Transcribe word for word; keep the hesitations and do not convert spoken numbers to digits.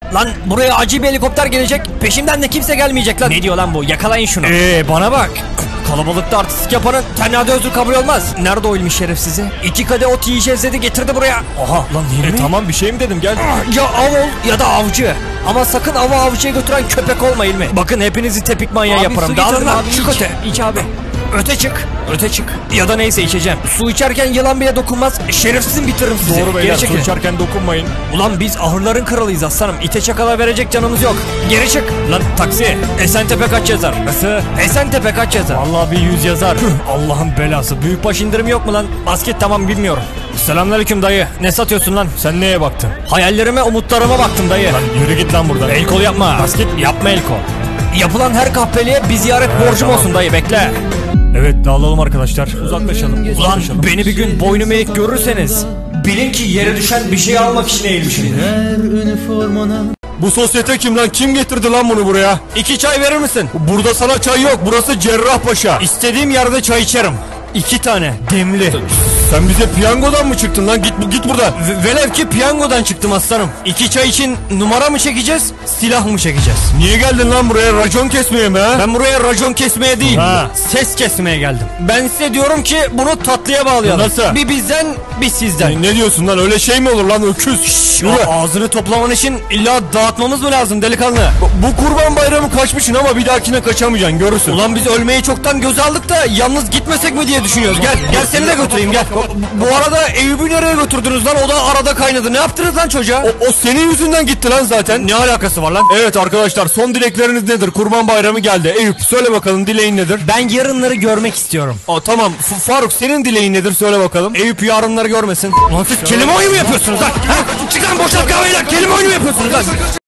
Lan buraya acil bir helikopter gelecek. Peşimden de kimse gelmeyecek lan. Ne diyor lan bu? Yakalayın şunu. Eee bana bak. Kalabalıkta artistik yapanın tenhada özür kabul olmaz. Nerede o ilmi şerefsizi? İki kadeh ot yiyeceğiz dedi, getirdi buraya. Oha lan E, tamam bir şey mi dedim, gel. Ya av ol ya da avcı. Ama sakın avı avcıya götüren köpek olma İlmi. Bakın hepinizi tepik manyağı yaparım. Dağılın lan, çık öte. İç abi. Öte çık. Öte çık. Ya da neyse içeceğim. Su içerken yılan bile dokunmaz. Şerefsizim, bitiririm sizi. Doğru beyler, Geri su çekilin. içerken dokunmayın. Ulan biz ahırların kralıyız aslanım. İte çakala verecek canımız yok. Geri çık. Lan taksi. Esentepe kaç yazar? Nasıl? Esentepe kaç yazar? Vallahi bir yüz yazar. Allah'ın belası. Büyükbaş indirim yok mu lan? Basket tamam, bilmiyorum. Selamünaleyküm dayı. Ne satıyorsun lan? Sen neye baktın? Hayallerime, umutlarıma baktım dayı. Lan yürü git lan buradan. El kol yapma. Basket Yapma el kol. Yapılan her kahpeliğe bir ziyaret borcum tamam. olsun dayı, bekle. Evet, dağılalım arkadaşlar. Uzaklaşalım. Ulan Uzaklaşalım. beni bir gün boynum eğik görürseniz bilin ki yere düşen bir şey almak için eğilmişimdir. Bu sosyete kim lan? Kim getirdi lan bunu buraya? İki çay verir misin? Burada sana çay yok. Burası Cerrahpaşa. İstediğim yerde çay içerim. İki tane demli. Sen bize piyangodan mı çıktın lan? Git git buradan. V- Velev ki piyangodan çıktım aslanım. İki çay için numara mı çekeceğiz, silah mı çekeceğiz? Niye geldin lan buraya? Racon kesmeye mi ha? Ben buraya racon kesmeye değil, Ha. ses kesmeye geldim. Ben size diyorum ki bunu tatlıya bağlayalım. Nasıl? Bir bizden, bir sizden. Ne, ne diyorsun lan? Öyle şey mi olur lan, öküz? Şşş, yürü. Ya ağzını toplaman için illa dağıtmamız mı lazım delikanlı? Bu kurban bayramı kaçmışsın ama bir dahakine kaçamayacaksın, görürsün. Ulan biz ölmeyi çoktan göze aldık da yalnız gitmesek mi diye düşünüyoruz. Gel, gel seni de götüreyim, gel. Bu arada Eyüp'ü nereye götürdünüz lan? O da arada kaynadı. Ne yaptınız lan çocuğa? O, o senin yüzünden gitti lan zaten. Ne alakası var lan? Evet arkadaşlar, son dilekleriniz nedir? Kurban bayramı geldi. Eyüp söyle bakalım, dileğin nedir? Ben yarınları görmek istiyorum. Aa, tamam F- Faruk, senin dileğin nedir? Söyle bakalım. Eyüp yarınları görmesin. Lan siz kelime oyunu mu yapıyorsunuz lan? Ha? Çıkan boşalt kahveyle kelime oyunu mu yapıyorsunuz lan?